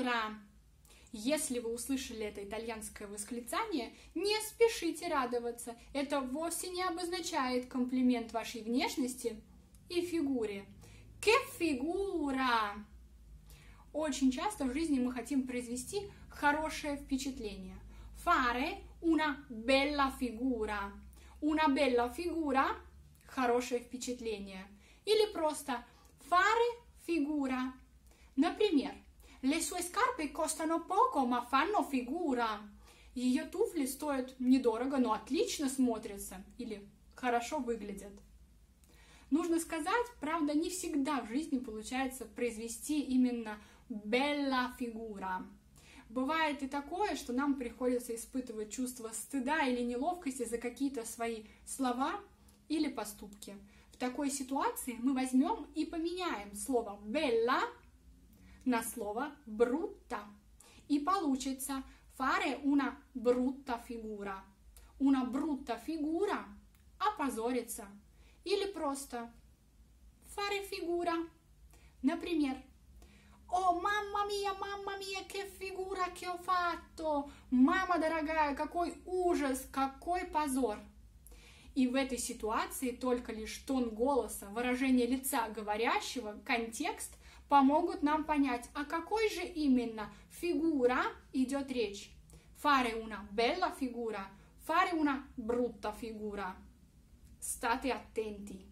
figura. Если вы услышали это итальянское восклицание, не спешите радоваться. Это вовсе не обозначает комплимент вашей внешности и фигуре. Che figura! Очень часто в жизни мы хотим произвести хорошее впечатление. Fare una bella figura. Una bella figura – хорошее впечатление. Или просто fare figura. Например, le sue scarpe costano poco, ma fanno figura. Ее туфли стоят недорого, но отлично смотрятся или хорошо выглядят. Нужно сказать, правда, не всегда в жизни получается произвести именно bella figura. Бывает и такое, что нам приходится испытывать чувство стыда или неловкости за какие-то свои слова или поступки. В такой ситуации мы возьмем и поменяем слово bella на слово brutta. И получится fare una brutta figura. Una brutta figura – опозориться. Или просто fare figura. Например, «О, мамма мия, che figura che ho fatto!» «Мама дорогая, какой ужас, какой позор!» И в этой ситуации только лишь тон голоса, выражение лица говорящего, контекст помогут нам понять, о какой же именно фигура идет речь. Fare una bella figura, fare una brutta figura. State attenti.